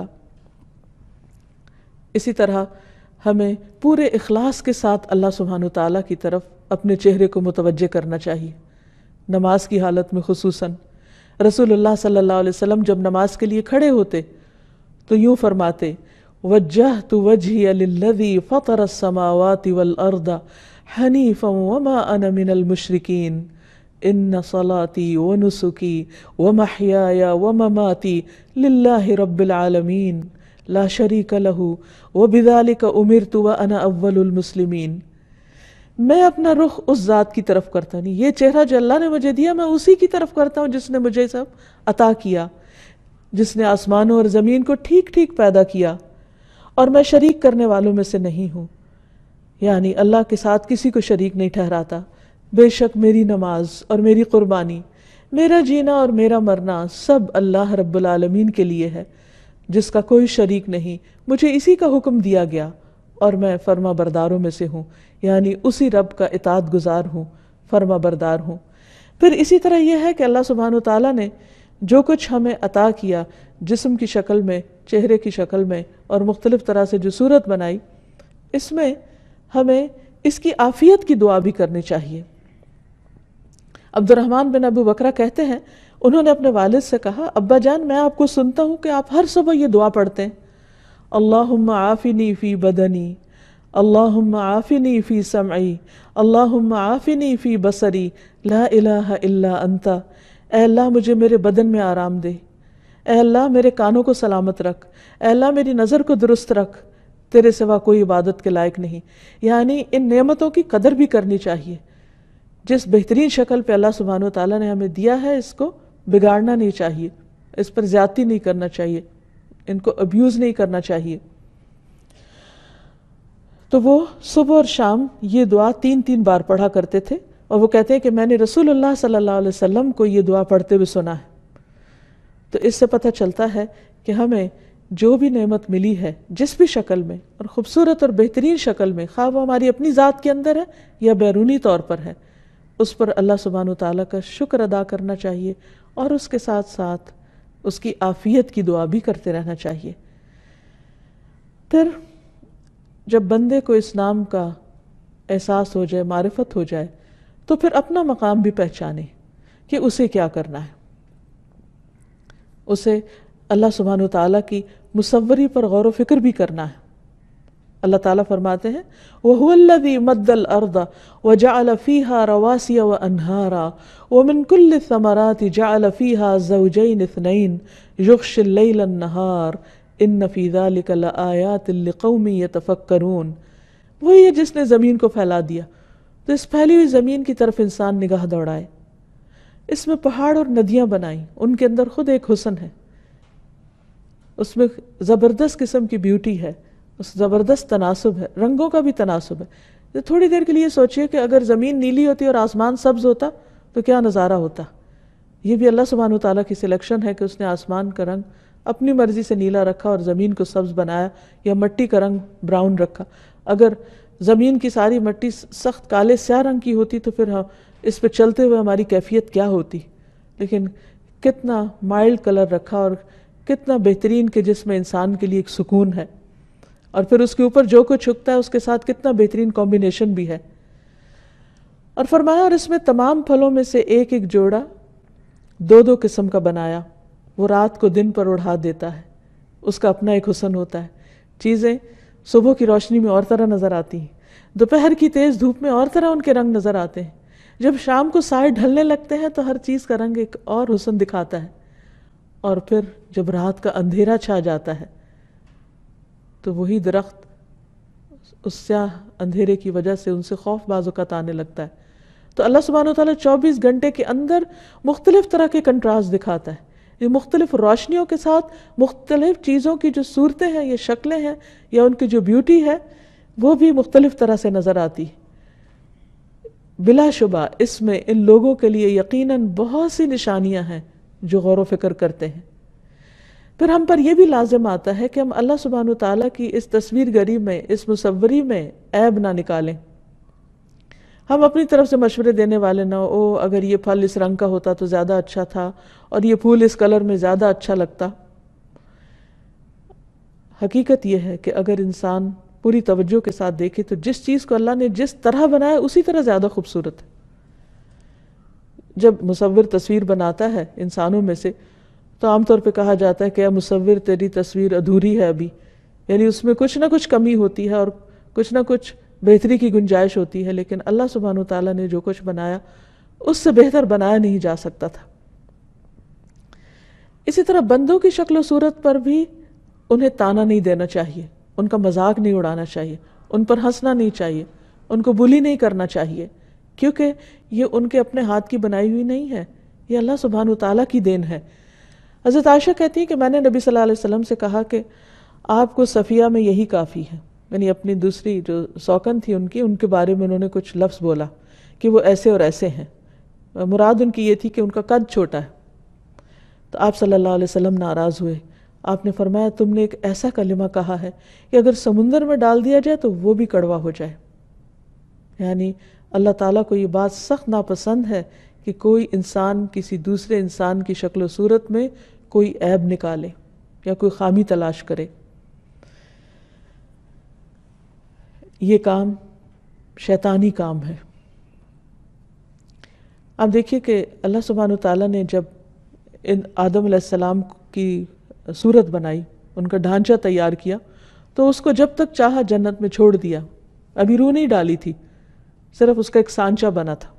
اسی طرح ہمیں پورے اخلاص کے ساتھ اللہ سبحانہ وتعالیٰ کی طرف اپنے چہرے کو متوجہ کرنا چاہیے، نماز کی حالت میں خصوصاً. رسول اللہ صلی اللہ علیہ وسلم جب نماز کے لیے کھڑے ہوتے تو یوں فرماتے وجہت وجہی للذی فطر السماوات والارض حنیفا وما انا من المشرکین ان صلاتی ونسکی ومحیای ومماتی للہ رب العالمین لا شریک لہ وبذالک امرت وانا اول المسلمین. میں اپنا رخ اس ذات کی طرف کرتا نہیں، یہ چہرہ جو اللہ نے مجھے دیا میں اسی کی طرف کرتا ہوں جس نے مجھے سب عطا کیا، جس نے آسمانوں اور زمین کو ٹھیک ٹھیک پیدا کیا، اور میں شریک کرنے والوں میں سے نہیں ہوں، یعنی اللہ کے ساتھ کسی کو شریک نہیں ٹھہراتا. بے شک میری نماز اور میری قربانی، میرا جینا اور میرا مرنا سب اللہ رب العالمین کے لیے ہے جس کا کوئی شریک نہیں. مجھے اسی کا حکم دیا گیا اور میں فرما برداروں میں سے ہوں، یعنی اسی رب کا اطاعت گزار ہوں، فرما بردار ہوں. پھر اسی طرح یہ ہے کہ اللہ سبحانہ وتعالیٰ نے جو کچھ ہمیں عطا کیا جسم کی شکل میں، چہرے کی شکل میں اور مختلف طرح سے جو صورت بنائی، اس میں ہمیں اس کی عافیت کی دعا بھی کرنی چاہیے۔ عبد الرحمن بن ابو بکرہ کہتے ہیں انہوں نے اپنے والد سے کہا، ابا جان میں آپ کو سنتا ہوں کہ آپ ہر صبح یہ دعا پڑھتے ہیں، اللہم عافنی فی بدنی، اللہم عافنی فی سمعی، اللہم عافنی فی بصری، لا الہ الا انت۔ اے اللہ مجھے میرے بدن میں آرام دے، اے اللہ میرے کانوں کو سلامت رکھ، اے اللہ میری نظر کو درست رکھ، تیرے سوا کوئی عبادت کے لائق نہیں۔ یعنی ان نعمتوں کی قدر بھی کرنی چاہیے۔ جس بہترین شکل پہ اللہ سبحانہ وتعالیٰ نے ہمیں دیا ہے، اس کو بگاڑنا نہیں چاہیے، اس پر زیادتی نہیں کرنا چاہیے، ان کو ابیوز نہیں کرنا چاہیے۔ تو وہ صبح اور شام یہ دعا تین تین بار پڑھا کرتے تھے، اور وہ کہتے ہیں کہ میں نے رسول اللہ صلی اللہ علیہ وسلم کو یہ دعا پڑھتے ہوئے سنا ہے۔ تو اس سے پتہ چلتا ہے کہ ہمیں جو بھی نعمت ملی ہے جس بھی شکل میں اور خوبصورت اور بہترین شکل میں، خواہ وہ ہماری اپنی ذات کے اندر ہے یا بیرونی طور پر ہے، اس پر اللہ سبحانہ وتعالیٰ کا شکر ادا کرنا چاہیے، اور اس کے ساتھ ساتھ اس کی عافیت کی دعا بھی کرتے رہنا چاہیے۔ پھر جب بندے کو اس نام کا احساس ہو جائے، معرفت ہو جائے، تو پھر اپنا مقام بھی پہچانے کہ اسے کیا کرنا ہے۔ اسے اللہ سبحانہ وتعالیٰ کی مصوری پر غور و فکر بھی کرنا ہے۔ اللہ تعالیٰ فرماتے ہیں وَهُوَ الَّذِي مَدَّ الْأَرْضَ وَجَعَلَ فِيهَا رَوَاسِيَ وَأَنْهَارًا وَمِن كُلِّ الثَّمَرَاتِ جَعَلَ فِيهَا زَوْجَيْنِ اثْنَيْنِ يُغْشِي اللَّيْلَ النَّهَارَ إِنَّ فِي ذَلِكَ لَآيَاتٍ لِقَوْمٍ يَتَفَكَّرُونَ۔ وہی ہے جس نے زمین کو پھیلا دیا، تو اس پھیلی ہوئی زمین کی طرف انسان نگاہ دوڑائے، اس میں پہاڑ اور ندیاں بنائیں، ان کے اندر خود ایک حسن ہے، اس میں زبردست قسم کی بیوٹی ہے، اس زبردست تناسب ہے، رنگوں کا بھی تناسب ہے۔ تھوڑی دیر کے لیے سوچئے کہ اگر زمین نیلی ہوتی اور آسمان سبز ہوتا تو کیا نظارہ ہوتا۔ یہ بھی اللہ سبحانہ وتعالیٰ کی سلیکشن ہے کہ اس نے آسمان کا رنگ اپنی مرضی سے نیلا رکھا اور زمین کو سبز بنایا، یا مٹی کا رنگ براؤن رکھا۔ اگر زمین کی ساری مٹی سخت کالے سیاہ رنگ کی ہوتی تو پھر اس پہ چلتے ہوئے ہماری کیفیت کیا ہوتی، لیکن کتنا مائلڈ کلر رکھا اور کتنا بہترین کہ جس میں انسان کے لیے ایک سکون ہے، اور پھر اس کے اوپر جو کچھ چھکتا ہے اس کے ساتھ کتنا بہترین کمبینیشن بھی ہے۔ اور فرمایا اور اس میں تمام پھلوں میں سے ایک ایک جوڑا دو دو قسم کا بنایا، وہ رات کو دن پر اڑھا دیتا ہے، اس کا اپنا ایک حسن ہوتا ہے۔ چیزیں صبح کی روشنی میں اور طرح نظر آتی ہیں، دوپہر کی تیز دھوپ میں اور طرح ان کے رنگ نظر آتے ہیں، جب شام کو سائے ڈھلنے لگتے ہیں تو ہر چیز کا رنگ ایک اور حسن دکھاتا ہے، اور پھر جب رات کا اندھیرا چھا جاتا ہے تو وہی درخت اس سیاہ اندھیرے کی وجہ سے ان سے خوف بعض اوقات آنے لگتا ہے۔ تو اللہ سبحانہ وتعالیٰ چوبیس گھنٹے کے اندر مختلف طرح کے کنٹراسٹ دکھاتا ہے، یہ مختلف روشنیوں کے ساتھ مختلف چیزوں کی جو صورتیں ہیں یا شکلیں ہیں یا ان کی جو بیوٹی ہے وہ بھی مختلف طرح سے نظر آتی ہے۔ بلا شبہ اس میں ان لوگوں کے لیے یقیناً بہت سی نشانیاں ہیں جو غور و فکر کرتے ہیں۔ پھر ہم پر یہ بھی لازم آتا ہے کہ ہم اللہ سبحانہ وتعالیٰ کی اس تصویر گری میں، اس مصوری میں عیب نہ نکالیں۔ ہم اپنی طرف سے مشورے دینے والے نہ ہو، او اگر یہ پھل اس رنگ کا ہوتا تو زیادہ اچھا تھا، اور یہ پھول اس کلر میں زیادہ اچھا لگتا۔ حقیقت یہ ہے کہ اگر انسان پوری توجہ کے ساتھ دیکھے تو جس چیز کو اللہ نے جس طرح بنایا اسی طرح زیادہ خوبصورت ہے۔ جب مصور تصویر بناتا ہے انسانوں میں سے تو عام طور پہ کہا جاتا ہے کہ اے مصور تیری تصویر ادھوری ہے ابھی، یعنی اس میں کچھ نہ کچھ کمی ہوتی ہے اور کچھ نہ کچھ بہتری کی گنجائش ہوتی ہے، لیکن اللہ سبحانہ وتعالیٰ نے جو کچھ بنایا اس سے بہتر بنایا نہیں جا سکتا تھا۔ اسی طرح بندوں کی شکل و صورت پر بھی انہیں تانا نہیں دینا چاہیے، ان کا مذاق نہیں اڑانا چاہیے، ان پر ہنسنا نہیں چاہیے، ان کو بلی نہیں کرنا چاہیے، کیونکہ یہ ان کے اپنے ہاتھ کی بنائی ہوئی نہیں ہے، یہ اللہ سبحانہ وتعالیٰ کی دین ہے۔ حضرت عائشہ کہتی ہیں کہ میں نے نبی صلی اللہ علیہ وسلم سے کہا کہ آپ کو صفیہ میں یہی کافی ہے، یعنی اپنی دوسری جو سوکن تھی ان کی، ان کے بارے میں انہوں نے کچھ لفظ بولا کہ وہ ایسے اور ایسے ہیں، مراد ان کی یہ تھی کہ ان کا قد چھوٹا ہے۔ تو آپ صلی اللہ علیہ وسلم ناراض ہوئے، آپ نے فرمایا تم نے ایک ایسا کلمہ کہا ہے کہ اگر سمندر میں ڈال دیا جائے تو وہ بھی کڑوا ہو جائے۔ یعنی اللہ تعالیٰ کو یہ بات سخت ناپسند ہے کہ کوئی انسان کسی دوسرے انسان کی شکل و صورت میں کوئی عیب نکالے یا کوئی خامی تلاش کرے. یہ کام شیطانی کام ہے. آپ دیکھیے کہ اللہ سبحانہ و تعالیٰ نے جب ان آدم علیہ السلام کی صورت بنائی، ان کا ڈھانچہ تیار کیا، تو اس کو جب تک چاہا جنت میں چھوڑ دیا. ابھی روح نہیں ڈالی تھی، صرف اس کا ایک سانچہ بنا تھا.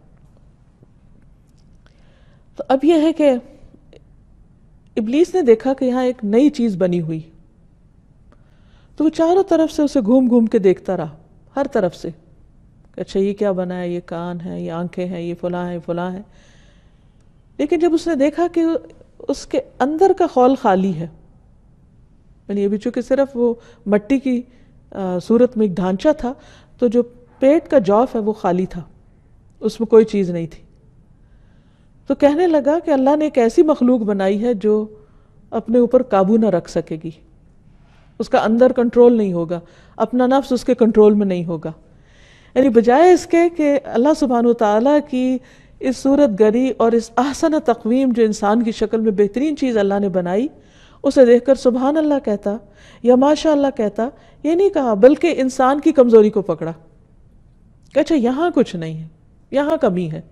تو اب یہ ہے کہ ابلیس نے دیکھا کہ یہاں ایک نئی چیز بنی ہوئی، تو وہ چاروں طرف سے اسے گھوم گھوم کے دیکھتا رہا، ہر طرف سے. اچھا یہ کیا بنا ہے، یہ کان ہے، یہ آنکھیں ہیں، یہ فلاں ہے، فلاں ہے. لیکن جب اس نے دیکھا کہ اس کے اندر کا خول خالی ہے، یعنی ابھی چونکہ صرف وہ مٹی کی صورت میں ایک ڈھانچہ تھا، تو جو پیٹ کا جوف ہے وہ خالی تھا، اس میں کوئی چیز نہیں تھی. تو کہنے لگا کہ اللہ نے ایک ایسی مخلوق بنائی ہے جو اپنے اوپر قابو نہ رکھ سکے گی، اس کا اندر کنٹرول نہیں ہوگا، اپنا نفس اس کے کنٹرول میں نہیں ہوگا. یعنی بجائے اس کے کہ اللہ سبحانہ وتعالیٰ کی اس صورت گری اور اس احسن تقویم جو انسان کی شکل میں بہترین چیز اللہ نے بنائی، اسے دیکھ کر سبحان اللہ کہتا یا ماشاء اللہ کہتا، یہ نہیں کہا، بلکہ انسان کی کمزوری کو پکڑا کہ اچھا یہاں کچھ نہیں ہے، یہاں کمی ہے.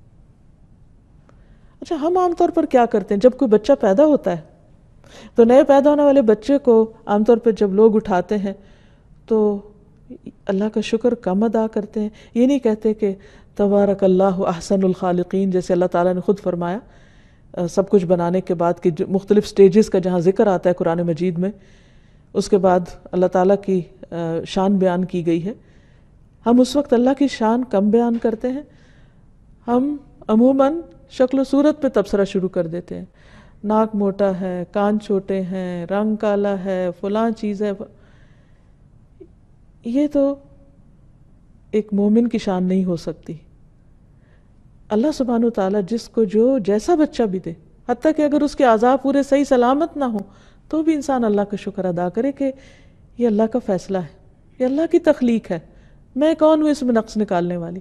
اچھا ہم عام طور پر کیا کرتے ہیں جب کوئی بچہ پیدا ہوتا ہے تو نئے پیدا ہونے والے بچے کو عام طور پر جب لوگ اٹھاتے ہیں تو اللہ کا شکر کم ادا کرتے ہیں. یہ نہیں کہتے کہ تبارک اللہ احسن الخالقین، جیسے اللہ تعالیٰ نے خود فرمایا سب کچھ بنانے کے بعد کہ مختلف سٹیجز کا جہاں ذکر آتا ہے قرآن مجید میں، اس کے بعد اللہ تعالیٰ کی شان بیان کی گئی ہے. ہم اس وقت اللہ کی شان کم بیان کرتے ہیں. ہم عموماً شکل و صورت پہ تبصرہ شروع کر دیتے ہیں، ناک موٹا ہے، کان چھوٹے ہیں، رنگ کالا ہے، فلاں چیز ہے. یہ تو ایک مومن کی شان نہیں ہو سکتی. اللہ سبحانہ وتعالیٰ جس کو جو جیسا بچہ بھی دے، حتیٰ کہ اگر اس کے اعضاء پورے صحیح سلامت نہ ہوں، تو بھی انسان اللہ کا شکر ادا کرے کہ یہ اللہ کا فیصلہ ہے، یہ اللہ کی تخلیق ہے، میں کون ہوں اس میں نقص نکالنے والی.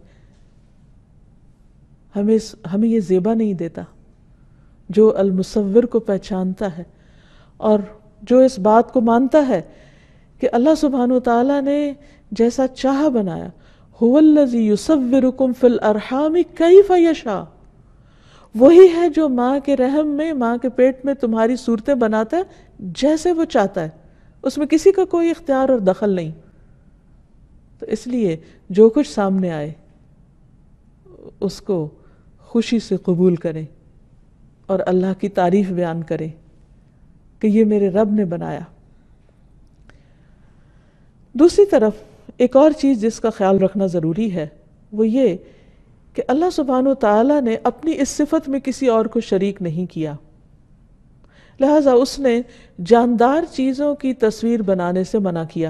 ہمیں ہمیں یہ زیبا نہیں دیتا جو المصور کو پہچانتا ہے اور جو اس بات کو مانتا ہے کہ اللہ سبحانہ وتعالیٰ نے جیسا چاہا بنایا. هو الذی یصورکم فی الارحام کیف یشاء، وہی ہے جو ماں کے رحم میں، ماں کے پیٹ میں تمہاری صورتیں بناتا ہے جیسے وہ چاہتا ہے، اس میں کسی کا کوئی اختیار اور دخل نہیں. تو اس لیے جو کچھ سامنے آئے اس کو خوشی سے قبول کریں اور اللہ کی تعریف بیان کریں کہ یہ میرے رب نے بنایا. دوسری طرف ایک اور چیز جس کا خیال رکھنا ضروری ہے وہ یہ کہ اللہ سبحانہ وتعالیٰ نے اپنی اس صفت میں کسی اور کو شریک نہیں کیا، لہذا اس نے جاندار چیزوں کی تصویر بنانے سے منع کیا.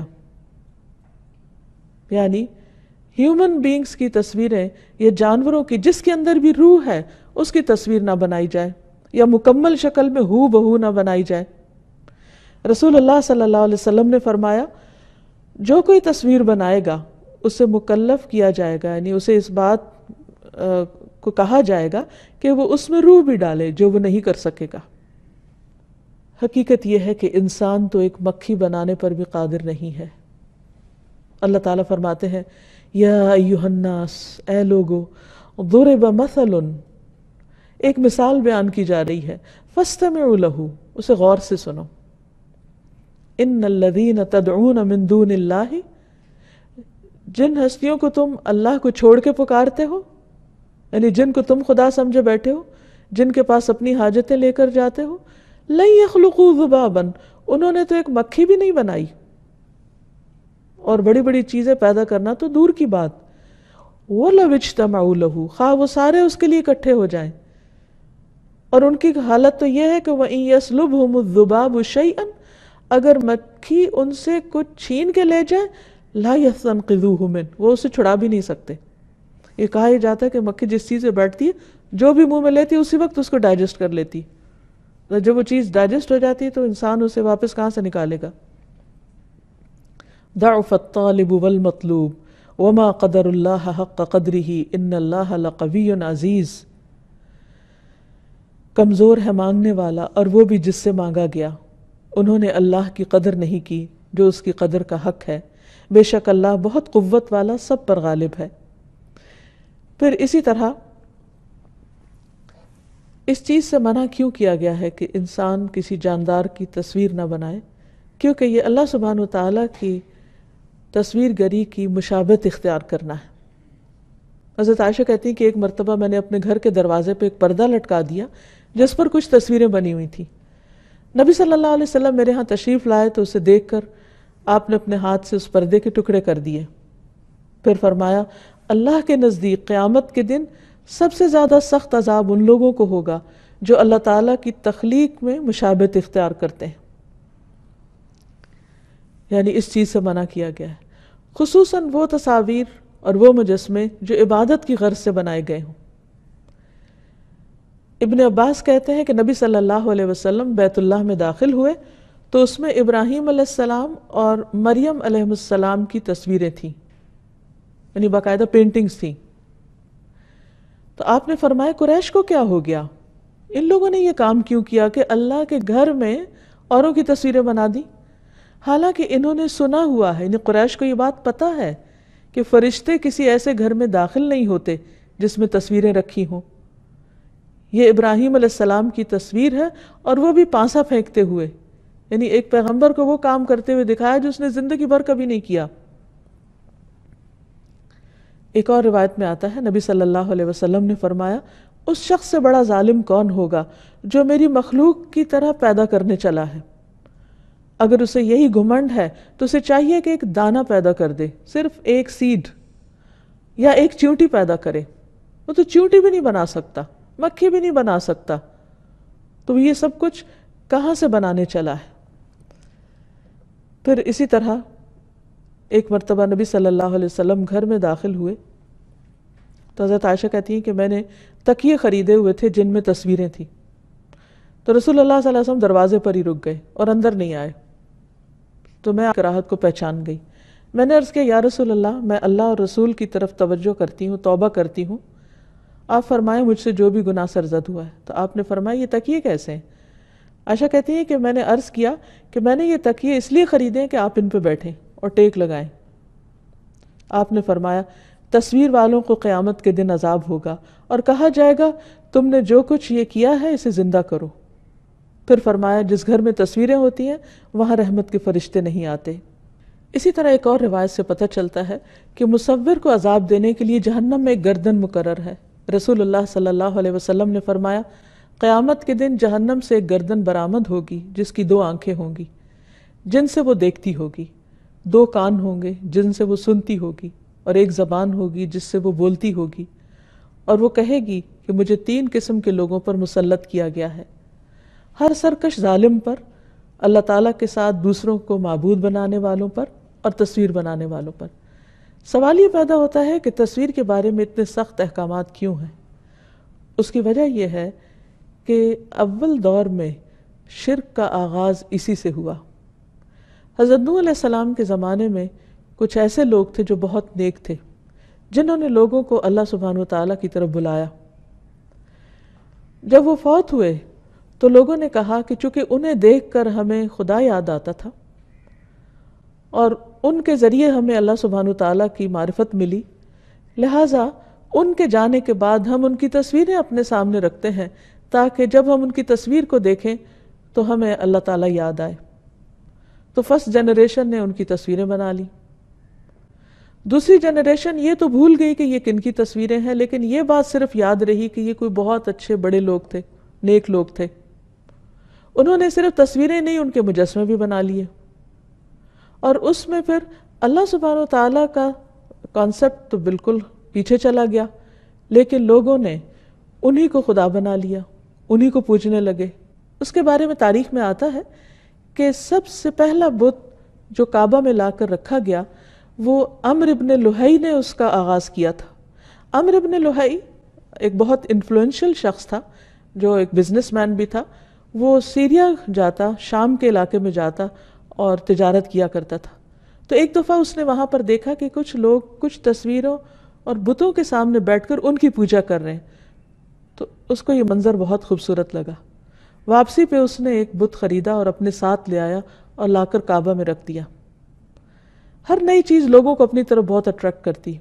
یعنی ہیومن بینگز کی تصویریں یا جانوروں کی جس کے اندر بھی روح ہے اس کی تصویر نہ بنائی جائے یا مکمل شکل میں ہو بہو نہ بنائی جائے. رسول اللہ صلی اللہ علیہ وسلم نے فرمایا جو کوئی تصویر بنائے گا اسے مکلف کیا جائے گا، یعنی اسے اس بات کو کہا جائے گا کہ وہ اس میں روح بھی ڈالے جو وہ نہیں کر سکے گا. حقیقت یہ ہے کہ انسان تو ایک مکھی بنانے پر بھی قادر نہیں ہے. اللہ تعالیٰ فرماتے ہیں یا ایھا الناس، اے لوگو، ضرب مثل، ایک مثال بیان کی جا رہی ہے، فاستمعوا لہ، اسے غور سے سنو. ان الذین تدعون من دون اللہ، جن ہستیوں کو تم اللہ کو چھوڑ کے پکارتے ہو، یعنی جن کو تم خدا سمجھے بیٹھے ہو، جن کے پاس اپنی حاجتیں لے کر جاتے ہو، لن یخلقوا ذبابا، انہوں نے تو ایک مکھی بھی نہیں بنائی، اور بڑی بڑی چیزیں پیدا کرنا تو دور کی بات. وَلَوِ اجْتَمَعُوا لَهُ، خواہ وہ سارے اس کے لیے اکٹھے ہو جائیں. اور ان کی حالت تو یہ ہے کہ وَإِن يَسْلُبْهُمُ الذُّبَابُ شَيْئًا، اگر مکھی ان سے کچھ چھین کے لے جائے، لَا يَسْتَنْقِذُوهُ مِنْهُ، وہ اسے چھڑا بھی نہیں سکتے. یہ کہا ہی جاتا ہے کہ مکھی جس چیز پہ بیٹھتی ہے جو بھی منہ میں لیتی ہے اسی وقت اس کو ڈائجسٹ کر لیتی. جب وہ چیز ڈائجسٹ ہو جاتی ہے تو انسان اسے واپس کہاں سے نکالے گا. ضعف الطالب والمطلوب وما قدر اللہ حق قدرہ ان اللہ لقوی عزیز. کمزور ہے مانگنے والا اور وہ بھی جس سے مانگا گیا، انہوں نے اللہ کی قدر نہیں کی جو اس کی قدر کا حق ہے، بے شک اللہ بہت قوت والا سب پر غالب ہے۔ پھر اسی طرح اس چیز سے منع کیوں کیا گیا ہے کہ انسان کسی جاندار کی تصویر نہ بنائے؟ کیونکہ یہ اللہ سبحانہ و تعالیٰ کی تصویر گری کی مشابہت اختیار کرنا ہے۔ حضرت عائشہ کہتی ہیں کہ ایک مرتبہ میں نے اپنے گھر کے دروازے پہ ایک پردہ لٹکا دیا جس پر کچھ تصویریں بنی ہوئی تھیں۔ نبی صلی اللہ علیہ وسلم میرے ہاں تشریف لائے تو اسے دیکھ کر آپ نے اپنے ہاتھ سے اس پردے کے ٹکڑے کر دیے، پھر فرمایا اللہ کے نزدیک قیامت کے دن سب سے زیادہ سخت عذاب ان لوگوں کو ہوگا جو اللہ تعالیٰ کی تخلیق میں مشابہت اختیار کرتے ہیں۔ یعنی اس چیز سے منع کیا گیا ہے، خصوصاً وہ تصاویر اور وہ مجسمے جو عبادت کی غرض سے بنائے گئے ہوں۔ ابن عباس کہتے ہیں کہ نبی صلی اللہ علیہ وسلم بیت اللہ میں داخل ہوئے تو اس میں ابراہیم علیہ السلام اور مریم علیہ السلام کی تصویریں تھیں، یعنی باقاعدہ پینٹنگز تھیں۔ تو آپ نے فرمایا قریش کو کیا ہو گیا؟ ان لوگوں نے یہ کام کیوں کیا کہ اللہ کے گھر میں اوروں کی تصویریں بنا دی؟ حالانکہ انہوں نے سنا ہوا ہے، یعنی قریش کو یہ بات پتہ ہے کہ فرشتے کسی ایسے گھر میں داخل نہیں ہوتے جس میں تصویریں رکھی ہوں۔ یہ ابراہیم علیہ السلام کی تصویر ہے اور وہ بھی پانسا پھینکتے ہوئے، یعنی ایک پیغمبر کو وہ کام کرتے ہوئے دکھایا جو اس نے زندگی بھر کبھی نہیں کیا۔ ایک اور روایت میں آتا ہے نبی صلی اللہ علیہ وسلم نے فرمایا اس شخص سے بڑا ظالم کون ہوگا جو میری مخلوق کی طرح پیدا کرنے چلا ہے؟ اگر اسے یہی گھمنڈ ہے تو اسے چاہیے کہ ایک دانہ پیدا کر دے، صرف ایک سیڈ یا ایک چیونٹی پیدا کرے۔ وہ تو چیونٹی بھی نہیں بنا سکتا، مکھی بھی نہیں بنا سکتا، تو یہ سب کچھ کہاں سے بنانے چلا ہے؟ پھر اسی طرح ایک مرتبہ نبی صلی اللہ علیہ وسلم گھر میں داخل ہوئے تو حضرت عائشہ کہتی ہیں کہ میں نے تکیے خریدے ہوئے تھے جن میں تصویریں تھیں، تو رسول اللہ صلی اللہ علیہ وسلم دروازے پر ہی رک گئے اور اندر نہیں آئے، تو میں کراہت کو پہچان گئی۔ میں نے عرض کیا یا رسول اللہ، میں اللہ اور رسول کی طرف توجہ کرتی ہوں، توبہ کرتی ہوں، آپ فرمائیں مجھ سے جو بھی گناہ سرزد ہوا ہے۔ تو آپ نے فرمایا یہ تکیے کیسے ہیں؟ عائشہ کہتی ہیں کہ میں نے عرض کیا کہ میں نے یہ تکیے اس لیے خریدے ہیں کہ آپ ان پہ بیٹھیں اور ٹیک لگائیں۔ آپ نے فرمایا تصویر والوں کو قیامت کے دن عذاب ہوگا اور کہا جائے گا تم نے جو کچھ یہ کیا ہے اسے زندہ کرو۔ پھر فرمایا جس گھر میں تصویریں ہوتی ہیں وہاں رحمت کے فرشتے نہیں آتے۔ اسی طرح ایک اور روایت سے پتہ چلتا ہے کہ مصور کو عذاب دینے کے لیے جہنم میں ایک گردن مقرر ہے۔ رسول اللہ صلی اللہ علیہ وسلم نے فرمایا قیامت کے دن جہنم سے ایک گردن برآمد ہوگی جس کی دو آنکھیں ہوں گی جن سے وہ دیکھتی ہوگی، دو کان ہوں گے جن سے وہ سنتی ہوگی، اور ایک زبان ہوگی جس سے وہ بولتی ہوگی، اور وہ کہے گی کہ مجھے تین قسم کے لوگوں پر مسلط کیا گیا ہے، ہر سرکش ظالم پر، اللہ تعالیٰ کے ساتھ دوسروں کو معبود بنانے والوں پر، اور تصویر بنانے والوں پر۔ سوال یہ پیدا ہوتا ہے کہ تصویر کے بارے میں اتنے سخت احکامات کیوں ہیں؟ اس کی وجہ یہ ہے کہ اول دور میں شرک کا آغاز اسی سے ہوا۔ حضرت نوح علیہ السلام کے زمانے میں کچھ ایسے لوگ تھے جو بہت نیک تھے، جنہوں نے لوگوں کو اللہ سبحانہ و تعالیٰ کی طرف بلایا۔ جب وہ فوت ہوئے تو لوگوں نے کہا کہ چونکہ انہیں دیکھ کر ہمیں خدا یاد آتا تھا اور ان کے ذریعے ہمیں اللہ سبحانہ و تعالیٰ کی معرفت ملی، لہٰذا ان کے جانے کے بعد ہم ان کی تصویریں اپنے سامنے رکھتے ہیں تاکہ جب ہم ان کی تصویر کو دیکھیں تو ہمیں اللہ تعالیٰ یاد آئے۔ تو فرسٹ جنریشن نے ان کی تصویریں بنا لی، دوسری جنریشن یہ تو بھول گئی کہ یہ کن کی تصویریں ہیں، لیکن یہ بات صرف یاد رہی کہ یہ کوئی بہت اچھے بڑے لوگ تھے، نیک لوگ تھے۔ انہوں نے صرف تصویریں نہیں، ان کے مجسمے بھی بنا لیے، اور اس میں پھر اللہ سبحانہ و تعالیٰ کا کانسیپٹ تو بالکل پیچھے چلا گیا، لیکن لوگوں نے انہی کو خدا بنا لیا، انہی کو پوجنے لگے۔ اس کے بارے میں تاریخ میں آتا ہے کہ سب سے پہلا بت جو کعبہ میں لا کر رکھا گیا وہ عمرو ابن لہئی نے اس کا آغاز کیا تھا۔ عمرو ابن لہئی ایک بہت انفلوئنشل شخص تھا جو ایک بزنس مین بھی تھا۔ وہ سیریا جاتا، شام کے علاقے میں جاتا اور تجارت کیا کرتا تھا۔ تو ایک دفعہ اس نے وہاں پر دیکھا کہ کچھ لوگ کچھ تصویروں اور بتوں کے سامنے بیٹھ کر ان کی پوجا کر رہے ہیں۔ تو اس کو یہ منظر بہت خوبصورت لگا. واپسی پہ اس نے ایک بت خریدا اور اپنے ساتھ لے آیا اور لا کر کعبہ میں رکھ دیا. ہر نئی چیز لوگوں کو اپنی طرف بہت اٹریکٹ کرتی.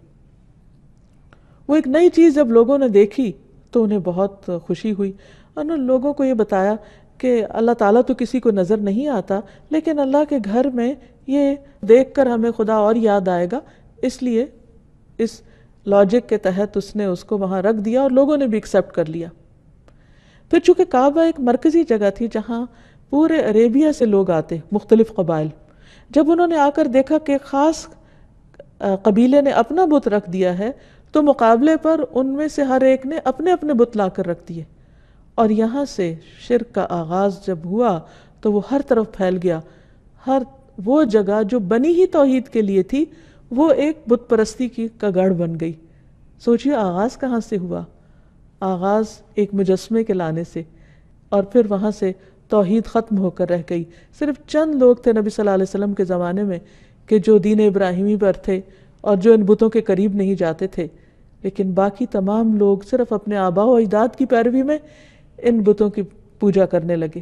وہ ایک نئی چیز جب لوگوں نے دیکھی تو انہیں بہت خوشی ہوئی. انہوں نے لوگوں کو یہ بتایا کہ اللہ تعالیٰ تو کسی کو نظر نہیں آتا، لیکن اللہ کے گھر میں یہ دیکھ کر ہمیں خدا اور یاد آئے گا، اس لیے اس لاجک کے تحت اس نے اس کو وہاں رکھ دیا اور لوگوں نے بھی ایکسیپٹ کر لیا. پھر چونکہ کعبہ ایک مرکزی جگہ تھی جہاں پورے عربیہ سے لوگ آتے، مختلف قبائل، جب انہوں نے آ کر دیکھا کہ خاص قبیلے نے اپنا بت رکھ دیا ہے تو مقابلے پر ان میں سے ہر ایک نے اپنے اپنے بت لا کر رکھ دیے، اور یہاں سے شرک کا آغاز جب ہوا تو وہ ہر طرف پھیل گیا. ہر وہ جگہ جو بنی ہی توحید کے لیے تھی وہ ایک بت پرستی کی کا گڑھ بن گئی. سوچیے آغاز کہاں سے ہوا؟ آغاز ایک مجسمے کے لانے سے، اور پھر وہاں سے توحید ختم ہو کر رہ گئی. صرف چند لوگ تھے نبی صلی اللہ علیہ وسلم کے زمانے میں کہ جو دین ابراہیمی پر تھے اور جو ان بتوں کے قریب نہیں جاتے تھے، لیکن باقی تمام لوگ صرف اپنے آباء و اجداد کی پیروی میں ان بتوں کی پوجا کرنے لگے.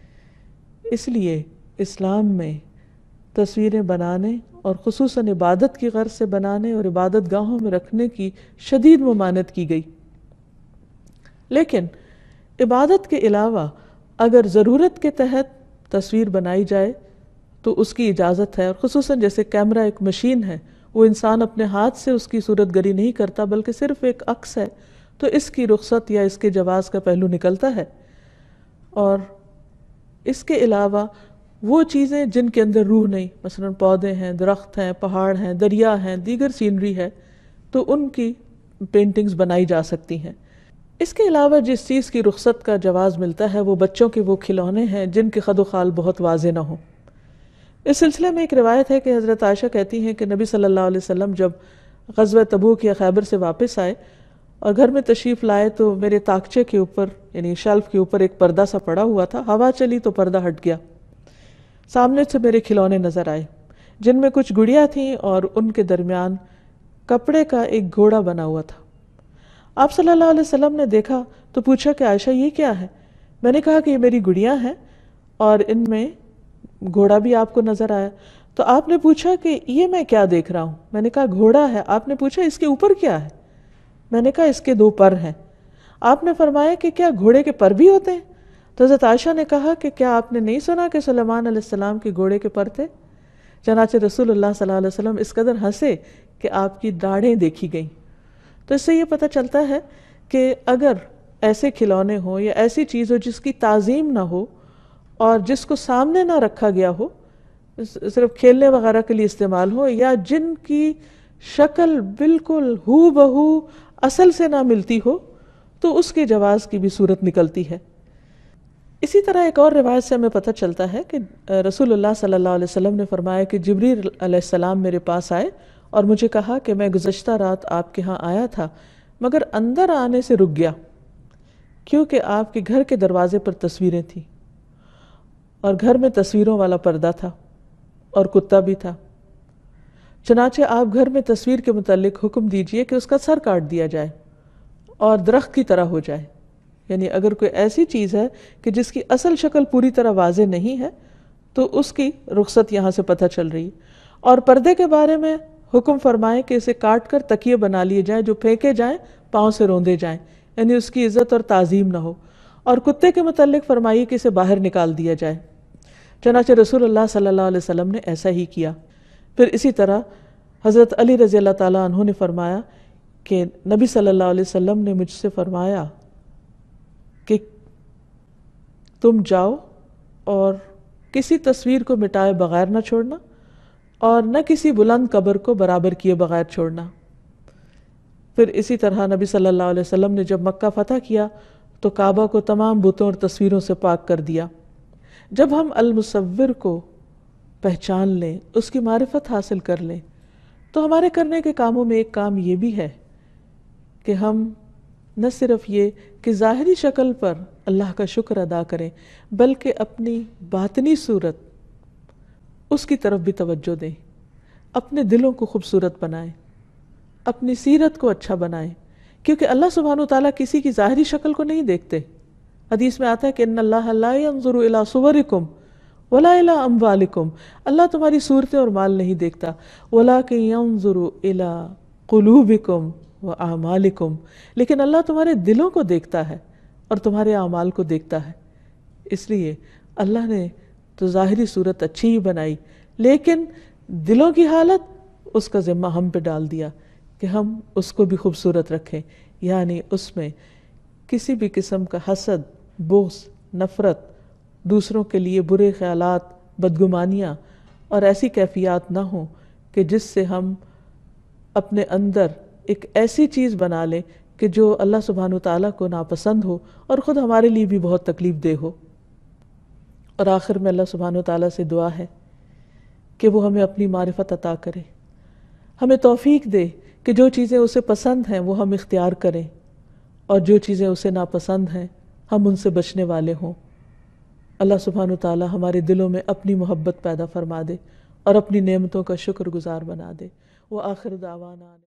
اس لیے اسلام میں تصویریں بنانے اور خصوصاً عبادت کی غرض سے بنانے اور عبادت گاہوں میں رکھنے کی شدید ممانعت کی گئی. لیکن عبادت کے علاوہ اگر ضرورت کے تحت تصویر بنائی جائے تو اس کی اجازت ہے، اور خصوصاً جیسے کیمرہ ایک مشین ہے، وہ انسان اپنے ہاتھ سے اس کی صورت گری نہیں کرتا بلکہ صرف ایک عکس ہے، تو اس کی رخصت یا اس کے جواز کا پہلو نکلتا ہے. اور اس کے علاوہ وہ چیزیں جن کے اندر روح نہیں، مثلا پودے ہیں، درخت ہیں، پہاڑ ہیں، دریا ہیں، دیگر سینری ہے، تو ان کی پینٹنگز بنائی جا سکتی ہیں. اس کے علاوہ جس چیز کی رخصت کا جواز ملتا ہے وہ بچوں کے وہ کھلونے ہیں جن کے خد و خال بہت واضح نہ ہوں. اس سلسلے میں ایک روایت ہے کہ حضرت عائشہ کہتی ہیں کہ نبی صلی اللہ علیہ وسلم جب غزوہ تبوک یا خیبر سے واپس آئے اور گھر میں تشریف لائے تو میرے تاکچے کے اوپر یعنی شیلف کے اوپر ایک پردہ سا پڑا ہوا تھا. ہوا چلی تو پردہ ہٹ گیا. سامنے سے میرے کھلونے نظر آئے جن میں کچھ گڑیاں تھیں اور ان کے درمیان کپڑے کا ایک گھوڑا بنا ہوا تھا. آپ صلی اللہ علیہ وسلم نے دیکھا تو پوچھا کہ عائشہ یہ کیا ہے؟ میں نے کہا کہ یہ میری گڑیاں ہیں اور ان میں گھوڑا بھی آپ کو نظر آیا. تو آپ نے پوچھا کہ یہ میں کیا دیکھ رہا ہوں؟ میں نے کہا گھوڑا ہے. آپ نے پوچھا اس کے اوپر کیا ہے؟ میں نے کہا اس کے دو پر ہیں. آپ نے فرمایا کہ کیا گھوڑے کے پر بھی ہوتے ہیں؟ تو حضرت عائشہ نے کہا کہ کیا آپ نے نہیں سنا کہ سلیمان علیہ السلام کے گھوڑے کے پر تھے؟ چنانچہ رسول اللہ صلی اللہ علیہ وسلم اس قدر ہنسے کہ آپ کی داڑھیں دیکھی گئیں. تو اس سے یہ پتہ چلتا ہے کہ اگر ایسے کھلونے ہوں یا ایسی چیز ہو جس کی تعظیم نہ ہو اور جس کو سامنے نہ رکھا گیا ہو، صرف کھیلنے وغیرہ کے لیے استعمال ہو، یا جن کی شکل بالکل ہو بہو اصل سے نہ ملتی ہو، تو اس کے جواز کی بھی صورت نکلتی ہے. اسی طرح ایک اور روایت سے ہمیں پتہ چلتا ہے کہ رسول اللہ صلی اللہ علیہ وسلم نے فرمایا کہ جبریل علیہ السلام میرے پاس آئے اور مجھے کہا کہ میں گزشتہ رات آپ کے ہاں آیا تھا مگر اندر آنے سے رک گیا کیونکہ آپ کے گھر کے دروازے پر تصویریں تھیں اور گھر میں تصویروں والا پردہ تھا اور کتا بھی تھا. چنانچہ آپ گھر میں تصویر کے متعلق حکم دیجئے کہ اس کا سر کاٹ دیا جائے اور درخت کی طرح ہو جائے. یعنی اگر کوئی ایسی چیز ہے کہ جس کی اصل شکل پوری طرح واضح نہیں ہے تو اس کی رخصت یہاں سے پتہ چل رہی. اور پردے کے بارے میں حکم فرمائے کہ اسے کاٹ کر تکیے بنا لیے جائیں جو پھینکے جائیں، پاؤں سے روندے جائیں، یعنی اس کی عزت اور تعظیم نہ ہو. اور کتے کے متعلق فرمائیے کہ اسے باہر نکال دیا جائے. چنانچہ رسول اللہ صلی اللہ علیہ وسلم نے ایسا ہی کیا. پھر اسی طرح حضرت علی رضی اللہ تعالیٰ عنہ نے فرمایا کہ نبی صلی اللہ علیہ وسلم نے مجھ سے فرمایا کہ تم جاؤ اور کسی تصویر کو مٹائے بغیر نہ چھوڑنا اور نہ کسی بلند قبر کو برابر کیے بغیر چھوڑنا. پھر اسی طرح نبی صلی اللہ علیہ وسلم نے جب مکہ فتح کیا تو کعبہ کو تمام بتوں اور تصویروں سے پاک کر دیا. جب ہم المصور کو پہچان لیں، اس کی معرفت حاصل کر لیں، تو ہمارے کرنے کے کاموں میں ایک کام یہ بھی ہے کہ ہم نہ صرف یہ کہ ظاہری شکل پر اللہ کا شکر ادا کریں بلکہ اپنی باطنی صورت اس کی طرف بھی توجہ دیں، اپنے دلوں کو خوبصورت بنائیں، اپنی سیرت کو اچھا بنائیں. کیونکہ اللہ سبحانہ وتعالیٰ کسی کی ظاہری شکل کو نہیں دیکھتے. حدیث میں آتا ہے کہ ان اللہ لا ينظر الى صورکم ولا الى اموالکم، اللہ تمہاری صورتیں اور مال نہیں دیکھتا، ولکن ينظر الى قلوبکم واعمالکم، لیکن اللہ تمہارے دلوں کو دیکھتا ہے اور تمہارے اعمال کو دیکھتا ہے. اس لیے اللہ نے تو ظاہری صورت اچھی ہی بنائی، لیکن دلوں کی حالت اس کا ذمہ ہم پہ ڈال دیا کہ ہم اس کو بھی خوبصورت رکھیں. یعنی اس میں کسی بھی قسم کا حسد، بغض، نفرت، دوسروں کے لیے برے خیالات، بدگمانیاں اور ایسی کیفیات نہ ہوں کہ جس سے ہم اپنے اندر ایک ایسی چیز بنا لیں کہ جو اللہ سبحانہ وتعالیٰ کو ناپسند ہو اور خود ہمارے لیے بھی بہت تکلیف دہ ہو. اور آخر میں اللہ سبحانہ وتعالیٰ سے دعا ہے کہ وہ ہمیں اپنی معرفت عطا کرے، ہمیں توفیق دے کہ جو چیزیں اسے پسند ہیں وہ ہم اختیار کریں، اور جو چیزیں اسے ناپسند ہیں ہم ان سے بچنے والے ہوں. اللہ سبحانہ وتعالیٰ ہمارے دلوں میں اپنی محبت پیدا فرما دے اور اپنی نعمتوں کا شکر گزار بنا دے. وآخر دعوانا